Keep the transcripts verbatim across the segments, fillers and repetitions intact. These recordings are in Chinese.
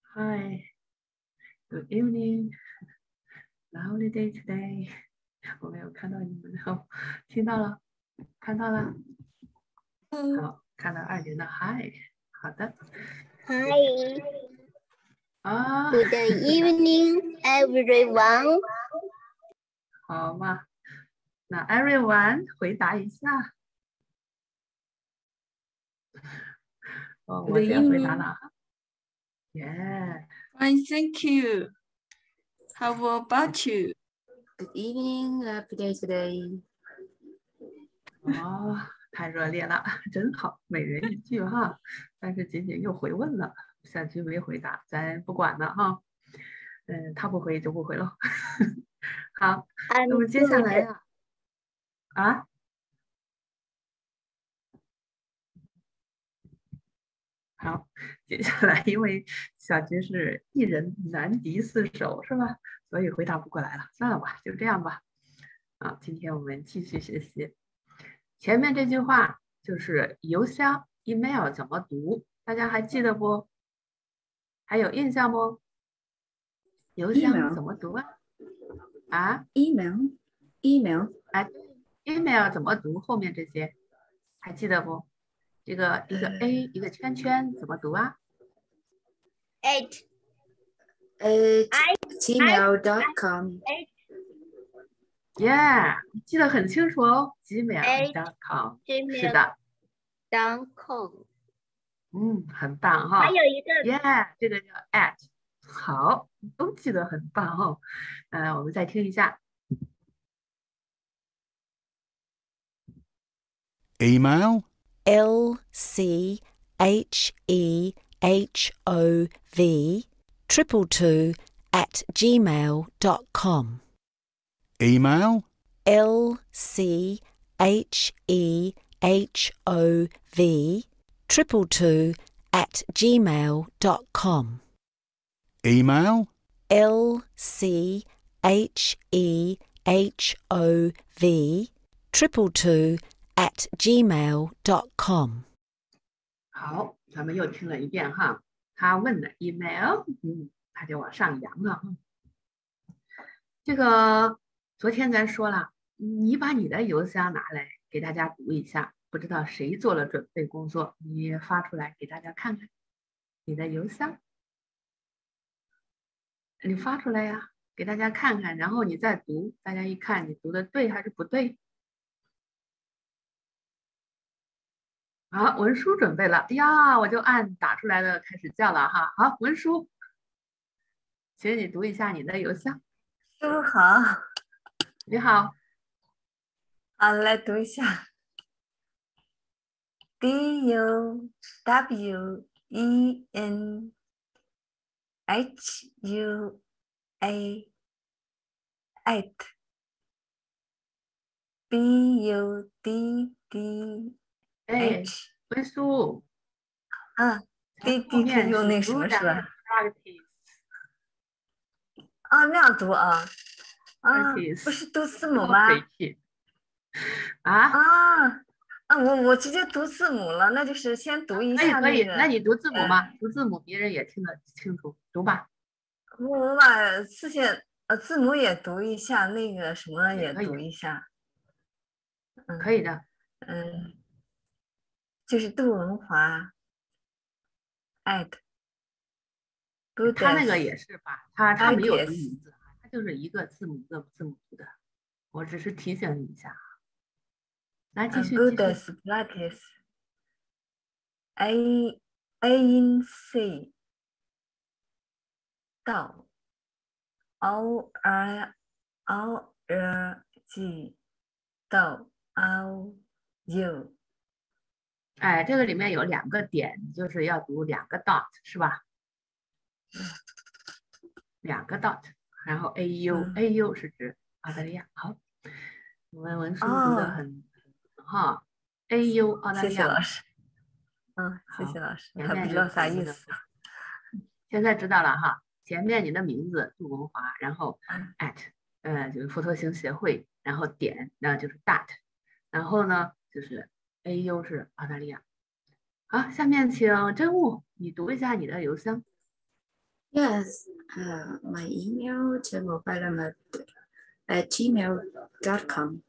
Hi, good evening. Lovely day today. 我没有看到你们的，听到了，看到了。好，看到二姐的 Hi。好的。 Hi. 啊。 Good evening, everyone. 好嘛，那 everyone 回答一下。哦，我先回答了哈。Yeah. Fine, thank you. How about you? Good evening, lovely day today. 哦，太热烈了，真好，每人一句哈。但是仅仅又回问了，下句没回答，咱不管了哈。嗯，他不回就不回喽。好，那么接下来呀，啊，好，接下来因为小军是一人难敌四手是吧？所以回答不过来了，算了吧，就这样吧。啊，今天我们继续学习。前面这句话就是邮箱 email 怎么读，大家还记得不？还有印象不？邮箱怎么读啊？啊 ？email email 哎 email 怎么读？后面这些还记得不？这个一个 a 一个圈圈怎么读啊 Eight. at gmail dot com. Yeah， 记得很清楚哦 ，gmail dot com。是的 dot com。 嗯，很棒哈。 还有一个 Yeah， 这个叫 at。好，都记得很棒哦。呃，我们再听一下。 Email L C H E H O V triple two at gmail dot com. email L C H E H O V triple two at gmail dot com. email L C H E H O V triple two at gmail dot com. 好，咱们又听了一遍哈。他问的 email， 嗯，他就往上扬了。这个昨天咱说了，你把你的邮箱拿来给大家读一下，不知道谁做了准备工作，你发出来给大家看看。你的邮箱，你发出来呀，给大家看看，然后你再读，大家一看你读的对还是不对。好，文书准备了呀，我就按打出来的开始叫了哈。好，文书，请你读一下你的邮箱。 师傅好， 你好， 好，来读一下 D U W E N H U A at B U D D 哎， H 文书， 啊，D 后 D 可以面用那是什么是吧？ practice， 啊，那样读啊啊， practice， 不是读字母吗？ practice 啊， 啊啊，我我直接读字母了，那就是先读一可以可以， 下那个。 那你读字母吗？读字母别人也听得清楚，读吧。 我我把字线呃字母也读一下，那个什么也可以读一下。嗯， 可以的。 嗯，就是杜文华 at 他那个也 Buddhist 是吧？他他没有读 artist 名字，他就是一个字母一个字母读的。我只是提醒你一下。来，继呃续继续。 Buddhist practice A A N C 道 O R O R G 道 O U 哎，这个里面有两个点，就是要读两个 dot 是吧？两个 dot， 然后 A U、 嗯、 A U 是指澳大利亚。好，我们文书读的哦， 很哈 ，A U 澳大谢利亚。 谢老师。嗯，谢好谢老师，我前还不知道面就是那个啥意思。 现在知道了哈，前面你的名字杜文华，然后嗯 at 呃就是佛陀星协会，然后点那就是 dot， 然后呢就是 A U 是澳大利亚。好，下面请真悟你读一下你的邮箱。 Yes, uh, my email to mobile at gmail dot com.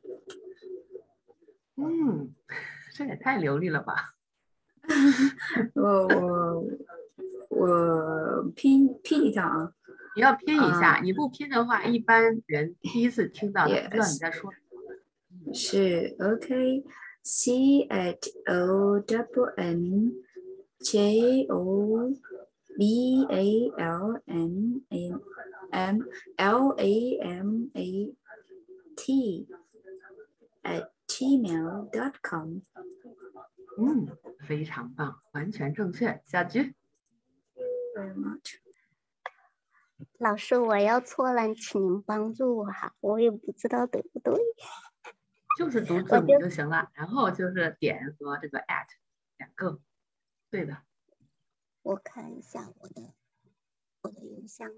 嗯，这也太流利了吧！ 我我我拼拼一下啊。 你要拼一下， 啊你不拼的话，一般人第一次听到，他不知道你 Yes 在说什么。 是 OK C H O W N J O B A L N M L A M A T at gmail dot com. 嗯，非常棒，完全正确。小菊， Very much. 老师，我要错了，请您帮助我哈，我也不知道对不对。 就是读字母就行了，然后就是点和这个 at 两个，对的。 我看一下我的我的邮箱。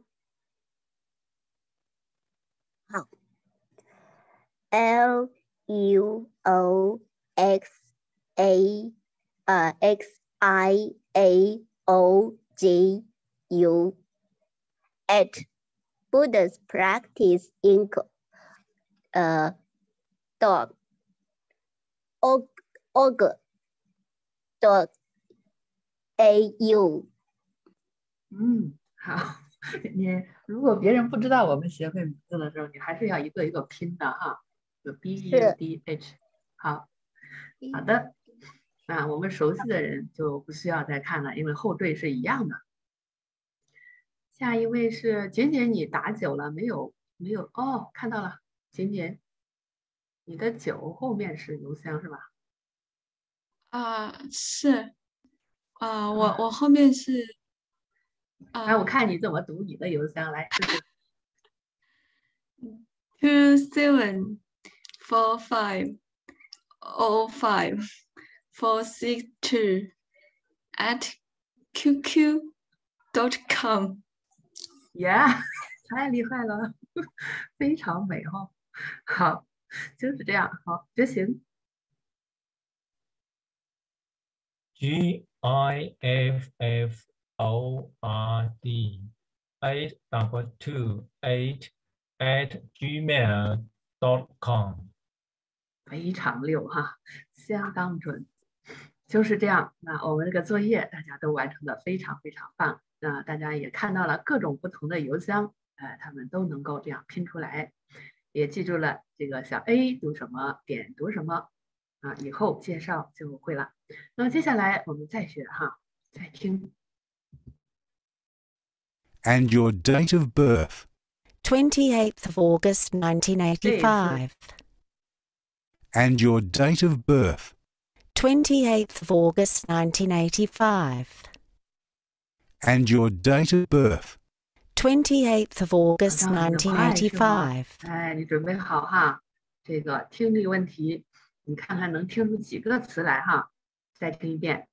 好 ，L U O X A 呃 X I A O G U at Buddha's Practice Inc. 呃 dot org org dot A U。 嗯，好。你如果别人不知道我们协会名字的时候，你还是要一个一个拼的哈。有 B E U D H。好，好的。那我们熟悉的人就不需要再看了，因为后缀是一样的。下一位是简简，你打九了没有？没有哦，看到了，简简，你的九后面是邮箱是吧？ 啊，是啊，我我后面是啊来，我看你怎么读你的邮箱，来试试。 two seven four five oh five four six two at Q Q dot com。 耶、太厉害了，非常美哦。好，就是这样，好，执行。 G I F F O R D eight double two eight at gmail dot com。 非常溜哈，相当准，就是这样。那我们这个作业大家都完成的非常非常棒。那大家也看到了各种不同的邮箱，呃，他们都能够这样拼出来，也记住了这个小 A 读什么，点读什么啊，以后介绍就会了。那么接下来我们再学哈，再听。 And your date of birth. twenty-eighth of August nineteen eighty-five. And your date of birth. twenty-eighth of August nineteen eighty-five. And your date of birth. twenty-eighth of August 好像你的 nineteen 快是吗？ eighty-five. 哎，你准备好哈，这个听力问题，你看看能听出几个词来哈？再听一遍。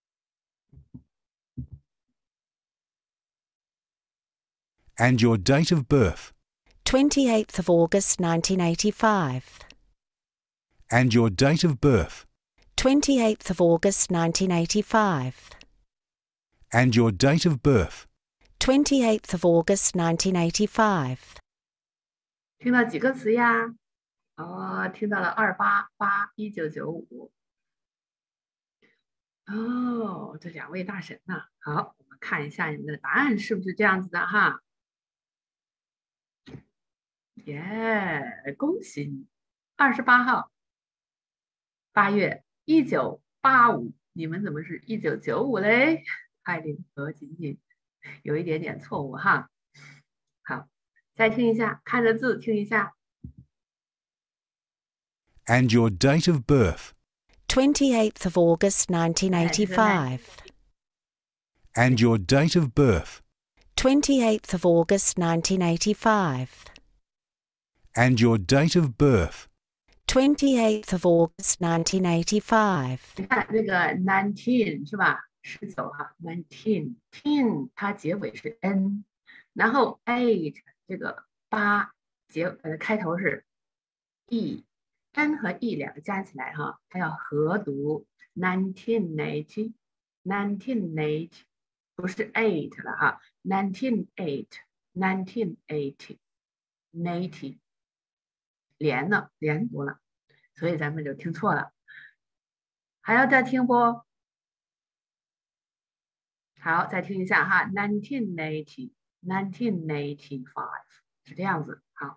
And your date of birth. twenty-eighth of August nineteen eighty-five. And your date of birth. twenty-eighth of August nineteen eighty-five. And your date of birth. twenty-eighth of August nineteen eighty-five. 听到几个词呀？哦，听到了二八八一九九五。哦，这两位大神呐、好，我们看一下你们的答案是不是这样子的哈？耶，恭喜你！二十八号，八月一九八五，你们怎么是一九九五嘞？艾琳和锦锦有一点点错误哈。好，再听一下，看着字听一下。 And your date of birth. twenty-eighth of August nineteen eighty-five. And your date of birth. twenty-eighth of August nineteen eighty-five. And your date of birth. twenty-eighth of August nineteen eighty-five. 你看那个 nineteen 是吧？十九哈 ，nineteen teen 它结尾是 n， 然后 eight 这个八结呃开头是 e。n 和 e 两个加起来哈，它要合读 nineteen eighty nineteen eighty 不是 eight 了哈 ，nineteen eight，nineteen eighty，ninety 连了，连读了，所以咱们就听错了。还要再听不？好，再听一下哈 ，nineteen eighty，nineteen eighty-five 是这样子。好。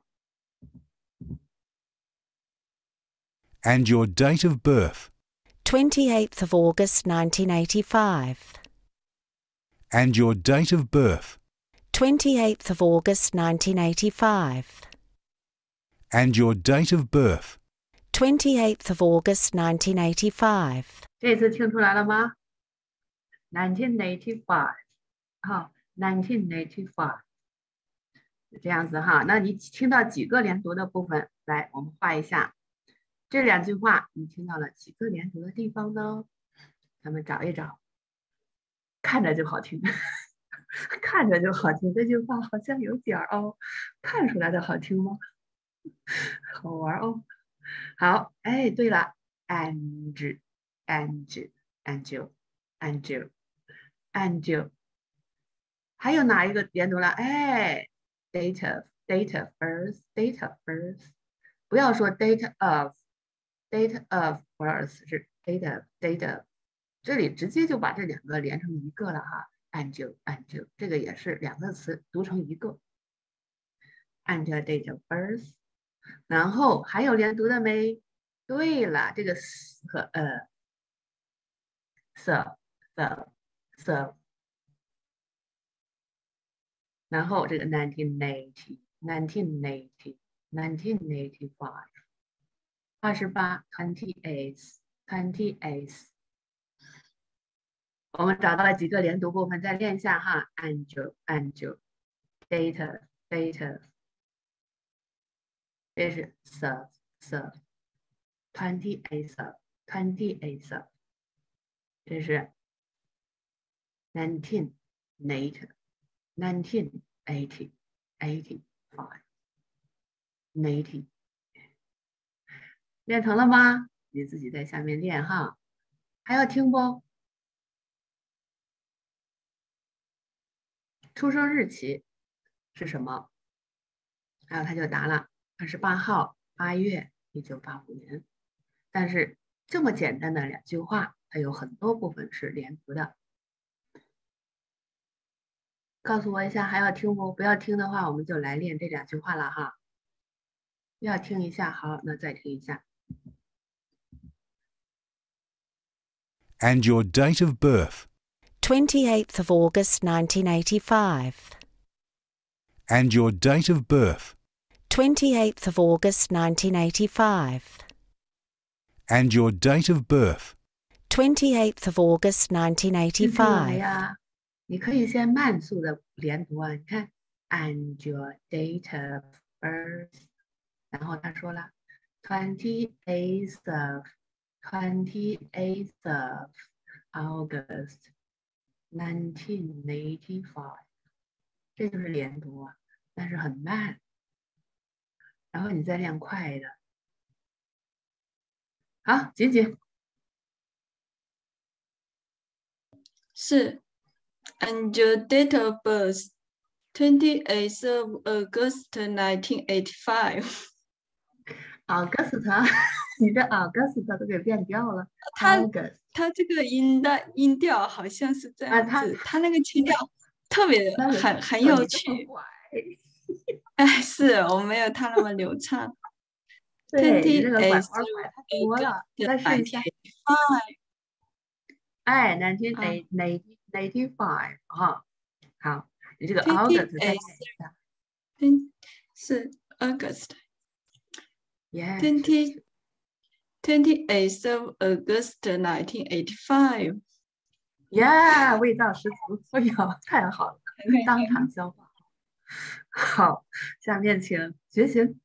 And your date of birth. twenty-eighth of August nineteen eighty-five. And your date of birth. twenty-eighth of August nineteen eighty-five. And your date of birth. twenty-eighth of August nineteen eighty-five. 这次听出来了吗 ？nineteen eighty-five， 好 ，nineteen eighty-five， 是这样子哈。那你听到几个连读的部分？来，我们画一下。 这两句话，你听到了几个连读的地方呢？咱们找一找，看着就好听，看着就好听。这句话好像有点儿哦，看出来的好听吗？好玩哦。好，哎，对了 ，Angel，Angel，Angel，Angel，Angel，还有哪一个连读了？哎 ，date of，date of birth，date of birth， 不要说 date of。Date of birth 是 date of date of， 这里直接就把这两个连成一个了哈 ，angel angel 这个也是两个词读成一个 ，angel date of birth， 然后还有连读的没？对了，这个 s 和呃 serve serve serve， 然后这个 nineteen eighty nineteen eighty nineteen eighty-five。 二十八 ，twenty-eight twenty-eight， 我们找到了几个连读部分，再练一下哈 ，angel angel data data， 这是 serve serve twenty-eight serve twenty-eight serve， 这是 nineteen eighty nineteen eighty eighty-five eighty。 练成了吗？你自己在下面练哈。还要听不？出生日期是什么？然后他就答了二十八号八月一九八五年。但是这么简单的两句话，它有很多部分是连读的。告诉我一下，还要听不？不要听的话，我们就来练这两句话了哈。要听一下，好，那再听一下。 And your date of birth. twenty-eighth of August nineteen eighty-five. And your date of birth. twenty-eighth of August nineteen eighty-five. And your date of birth. twenty-eighth of August nineteen 记住了 eighty-five. 呀，你可以先慢速的连读啊，你看 ，and your date of birth， 然后他说了 twenty-eighth of twenty-eighth of August nineteen eighty-five， 这就是连读啊，但是很慢。然后你再练快的，好，锦锦。 是 and your date of birth twenty-eighth of August nineteen eighty-five。 August， 你的 August 都给变调了。 它 August 它这个音的音调好像是这样子， 啊它它那个腔调特别那我很很你这么有趣。 乖哎，是我没有他那么流畅。 对，你这个拐 twenty-eighth 弯拐太多了， of 再试一下。 eighty-five。 哎，nineteen eighty eighty five 哈，好，你这个 August 再练一下。 嗯，是 August。 Yes， twenty twenty-eighth of August nineteen eighty-five。 yeah， 味道十足，哎呦，太好了，当场消化。好，下面请觉醒。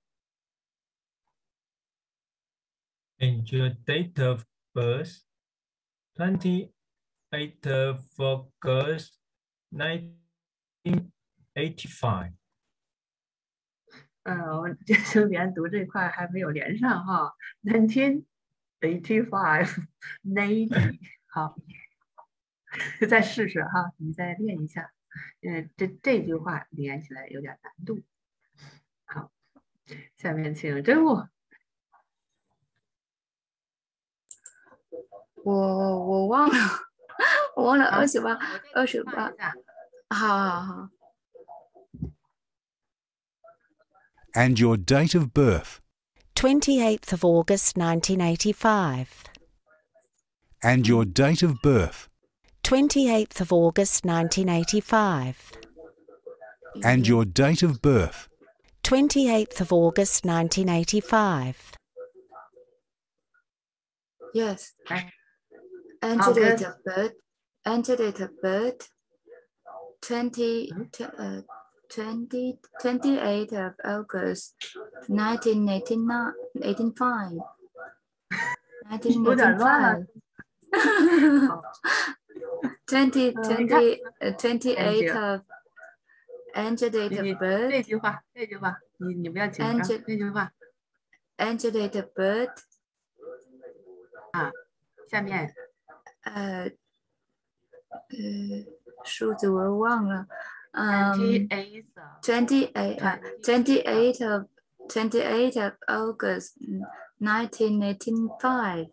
And your date of birth, twenty-eighth of August, nineteen eighty-five. 嗯，我们觉醒连读这块还没有连上哈，nineteen eighty five，ninety， 好， 再试试哈，你再练一下。嗯，这这句话连起来有点难度。好，下面请真武。 我我忘了，我忘了好二十八， 我这二十八。 个放一下。 好好好。 And your date of birth. twenty-eighth of August nineteen eighty-five. And your date of birth. twenty-eighth of August nineteen eighty-five. And your date of birth. twenty-eighth of August nineteen eighty-five. Yes. Okay. And How date good? of birth. And date of birth. twenty, Hmm? tw- uh, twenty, twenty-eighth of August nineteen eighty-nine, eighty-five. 有点乱了。 好 twenty, 呃你看 twenty, uh, twenty-eighth And of and date 你 of 这 birth. 句话，这句话，你你不要紧张。 And 这句话 and date of birth. 下面呃呃，数字我忘了。 twenty Um, eighth twenty-eight, uh, twenty-eighth of twenty-eighth of August, nineteen eighty-five.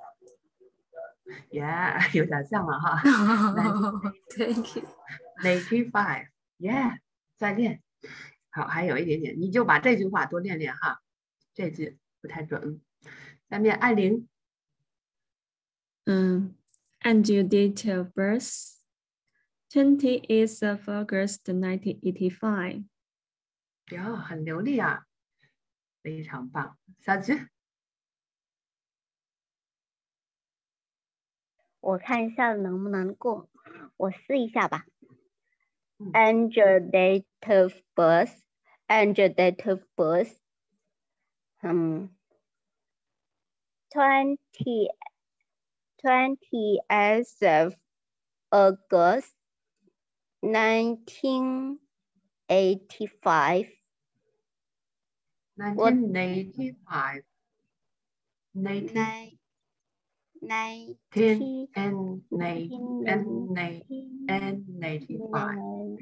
yeah 有点像了哈。 Thank you. ninety five yeah 再练。好，还有一点点，你就把这句话多练练哈。这句不太准。下面艾琳。 Um, and your date of birth, twenty-eighth of August nineteen eighty-five. 哟，很流利啊，非常棒。小菊。 我看一下能不能过，我试一下吧。 嗯 And your date of birth, and your date of birth, 嗯 twenty, twentieth of August, nineteen eighty-five. nineteen eighty-five nineteen Nine, ten nineteen, and nineteen and nineteen and eighty-five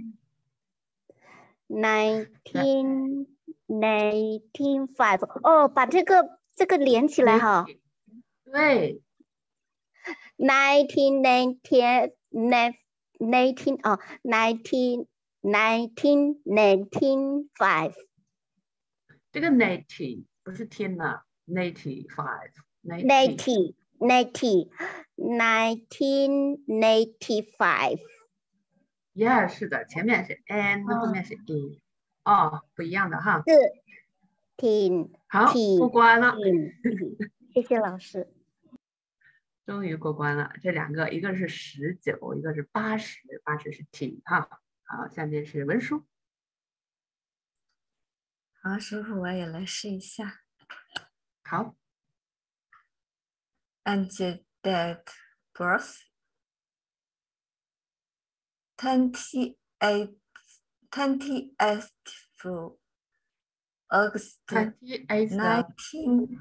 nineteen, nineteen five. 哦，把这个这个连起来哈。 对 nineteen, nineteen, nineteen 哦 nineteen, nineteen, nineteen five. 这个 ninety 不是天呐 ninety five ninety, ninety, nineteen eighty-five. yeah 是的，前面是 and 后面是 in 哦，不一样的哈。 是 teen, 好， teen, 过关了， teen. 谢谢老师。 终于过关了。这两个，一个是十九，一个是八十，八十是 t 哈。好，下面是文书。 好，师傅，我也来试一下。 好 And date birth. twenty-eight, twentieth of August, twenty eighth nineteen.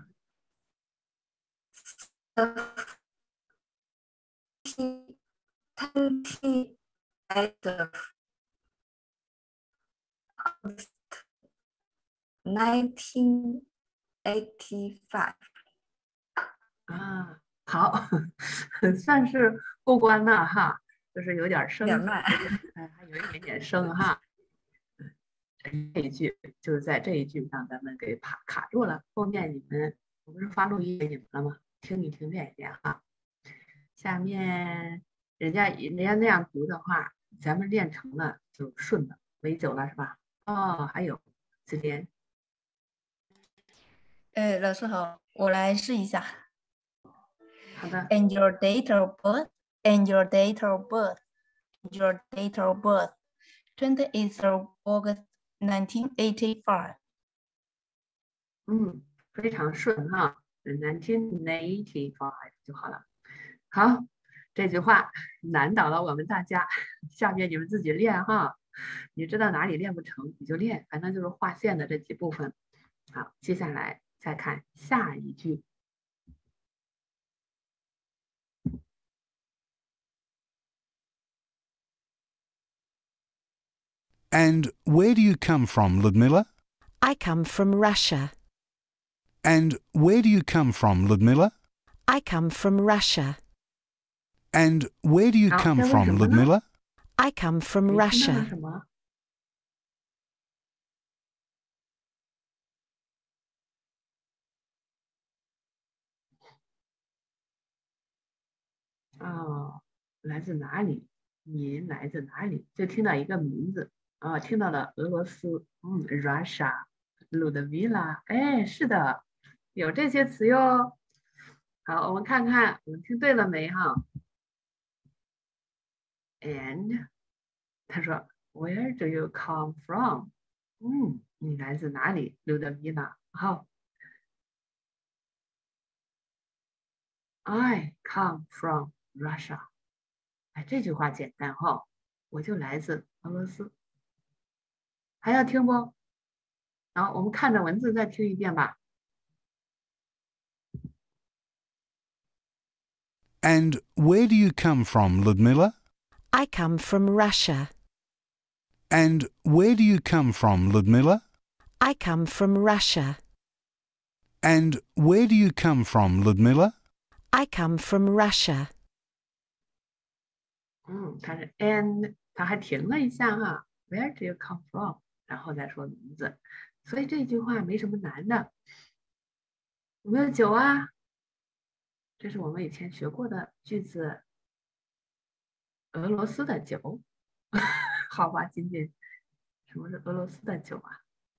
twenty-eighth of August, nineteen eighty-five. 啊，好，算是过关了哈，就是有点生， 有点慢哎，还有一点点生哈。这一句就是在这一句上咱们给卡卡住了，后面你们我不是发录音给你们了吗？听一听练一练哈。下面人家人家那样读的话，咱们练成了就顺了，没久了是吧？哦，还有这边呃，老师好，我来试一下。 好的 And your date of birth, and your date of birth, your date of birth, twenty-eighth of August, nineteen eighty-five. 嗯，非常顺哈，nineteen eighty-five 就好了。好，这句话难倒了我们大家，下面你们自己练哈。你知道哪里练不成你就练，反正就是划线的这几部分。好，接下来再看下一句。 And where do you come from, Ludmila? I come from Russia. And where do you come from, Ludmila? I come from Russia. And where do you 好， come 这为什 from, 么呢？ Ludmila? I come from 你听到了 Russia. 什么？哦，来自哪里？您来自哪里？就听到一个名字啊，听到了俄罗斯，嗯，Russia， Ludmila， 哎，是的，有这些词哟。好，我们看看我们听对了没哈 ？And 他说 Where do you come from？ 嗯，你来自哪里？Ludmila。好 ，I come from Russia。哎，这句话简单哈，我就来自俄罗斯。还要听不？好，我们看着文字再听一遍吧。 And where do you come from, Ludmila? I come from Russia. And where do you come from, Ludmila? I come from Russia. And where do you come from, Ludmila? I come from Russia. 嗯，它是 and，它还停了一下哈。Where do you come from？ 然后再说名字，所以这句话没什么难的。有没有酒啊？这是我们以前学过的句子。俄罗斯的酒，好吧，今天什么是俄罗斯的酒啊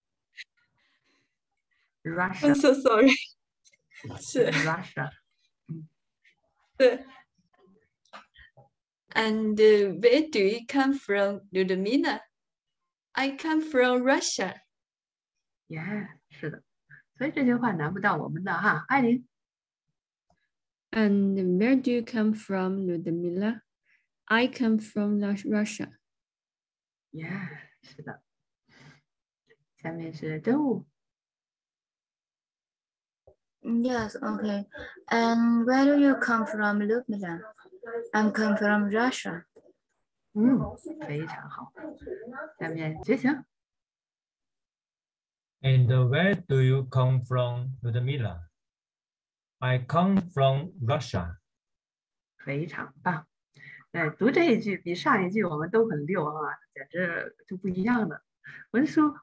？Russia。 I'm so sorry. 是 Russia。嗯， 对。And uh, where do you come from, Ludmila? I come from Russia. Yeah， 是的。所以这句话难不到我们的哈，艾琳。 And where do you come from, Ludmila? I come from Russia. Yeah， 是的。下面是真物。 Yes, okay. And where do you come from, Ludmila? I come from Russia. 嗯，非常好。下面觉醒。 And where do you come from, Ludmila? I come from Russia. 非常棒。哎，读这一句比上一句我们都很溜啊，简直就不一样了。文书。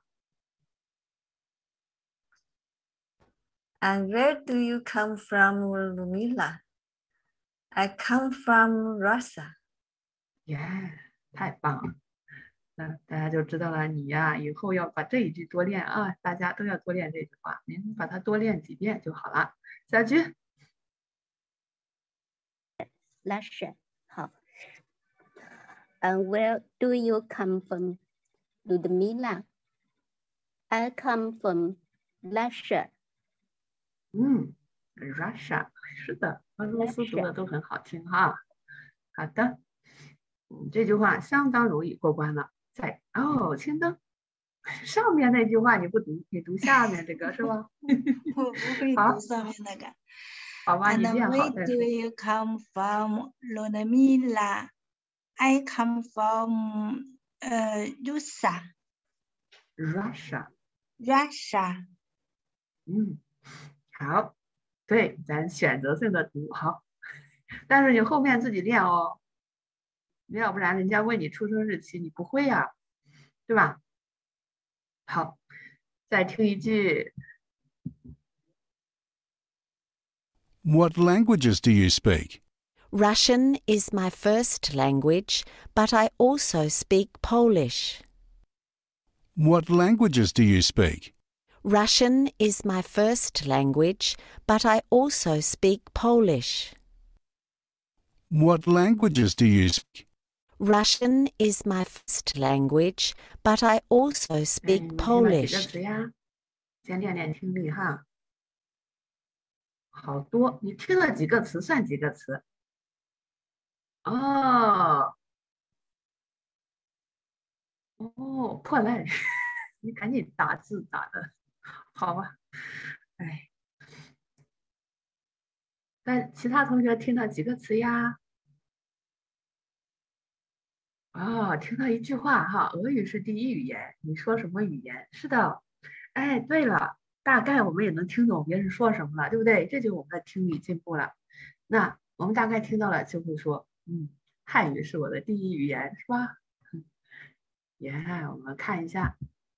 And where do you come from, Ludmila? I come from Russia. 耶，太棒了！那大家就知道了，你呀、以后要把这一句多练啊，大家都要多练这句话，您把它多练几遍就好了。小菊。 Russia. 好。And where do you come from, Ludmila? I come from Russia. 嗯 ，Russia 是的，俄罗斯读的都很好听哈。好的，嗯，这句话相当容易过关了。在哦，青灯，上面那句话你不读，你读下面这个是吧？ 我不会好读上面那个。 好吧，你 And 练好 where 再 do 说。 you come from, Ludmila? I come from uh, Russia. Russia， Russia. 嗯，好，对，咱选择性的读好，但是你后面自己练哦，要不然人家问你出生日期你不会呀、对吧？好，再听一句。 What languages do you speak? Russian is my first language, but I also speak Polish. What languages do you speak? Russian is my first language, but I also speak Polish. What languages do you speak? Russian is my first language, but I also 哎， speak 你听了几个 Polish. 词呀？先练练听力哈。好多，你听了几个词算几个词？哦哦，破烂，你赶紧打字打的，好吧？哎，那其他同学听到几个词呀？ 哦，听到一句话哈，俄语是第一语言，你说什么语言？是的，哎，对了，大概我们也能听懂别人说什么了，对不对？这就我们的听力进步了。那我们大概听到了就会说，嗯，汉语是我的第一语言，是吧？耶，我们看一下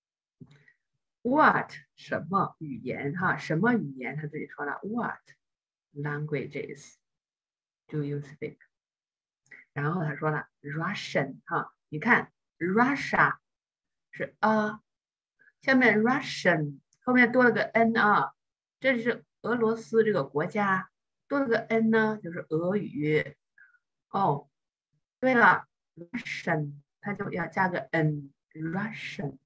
，what 什么语言哈？什么语言？他这里说了 ，what languages do you speak？ 然后他说了 Russian 哈，你看 Russia 是啊，下面 Russian 后面多了个 n 啊，这是俄罗斯这个国家，多了个 n 呢，就是俄语。哦，对了 ，Russian 它就要加个 n Russian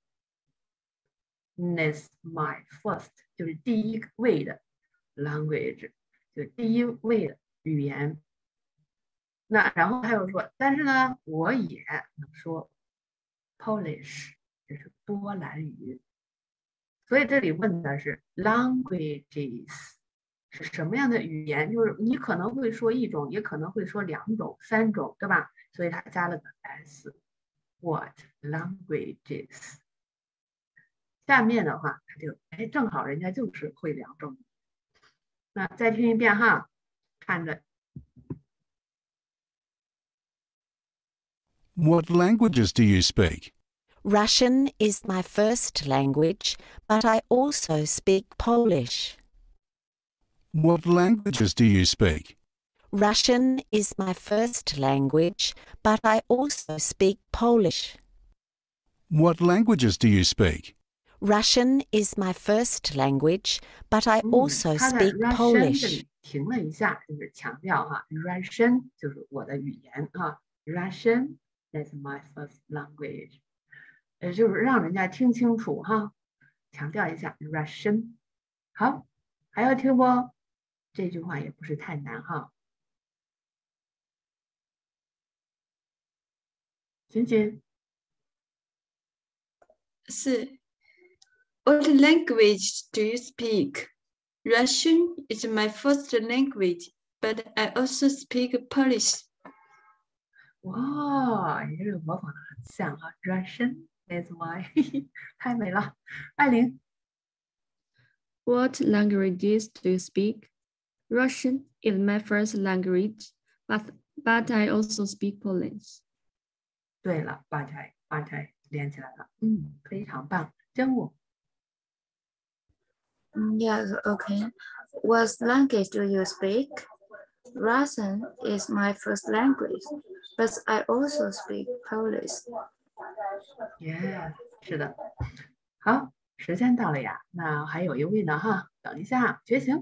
is my first 就是第一位的 language， 就第一位的语言。那然后还有说，但是呢，我也能说 Polish， 就是波兰语。所以这里问的是 languages 是什么样的语言？就是你可能会说一种，也可能会说两种、三种，对吧？所以它加了个 s。What languages？ 下面的话，它就哎，正好人家就是会两种。那再听一遍哈，看着。 What languages do you speak? Russian is my first language, but I also speak Polish. What languages do you speak? Russian is my first language, but I also speak Polish. What languages do you speak? Russian is my first language, but I 嗯 also 他在 speak Russian 这 Polish. 里停了一下，就是强调哈 ，Russian 就是我的语言啊 ，Russian is my first language， 也就是让人家听清楚哈，强调一下 Russian。好，还要听不？这句话也不是太难哈。欣欣， 是 What language do you speak? Russian is my first language, but I also speak Polish. 哇，你这个模仿的很像啊 ，Russian is my， 太美了。艾琳 What languages do you speak? Russian is my first language, but but I also speak Polish. 对了，把台把台连起来了，嗯，非常棒，真我。 Yes, okay. What language do you speak? Russian is my first language, but I also speak Polish. Yeah， 是的。好，时间到了呀，那还有一位呢哈，等一下，觉醒。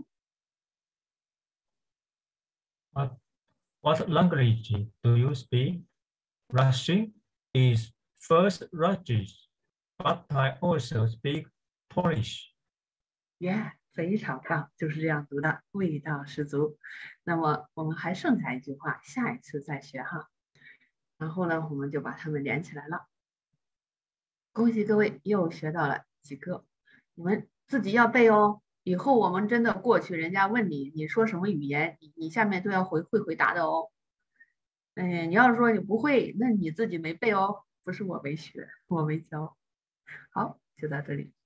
What, what language do you speak? Russian is first language, but I also speak Polish. Yeah， 非常棒，就是这样读的，味道十足。那么我们还剩下一句话，下一次再学哈。然后呢，我们就把它们连起来了。恭喜各位又学到了几个，你们自己要背哦。以后我们真的过去，人家问你你说什么语言，你你下面都要回会回答的哦。哎，你要是说你不会，那你自己没背哦，不是我没学，我没教。好，就到这里。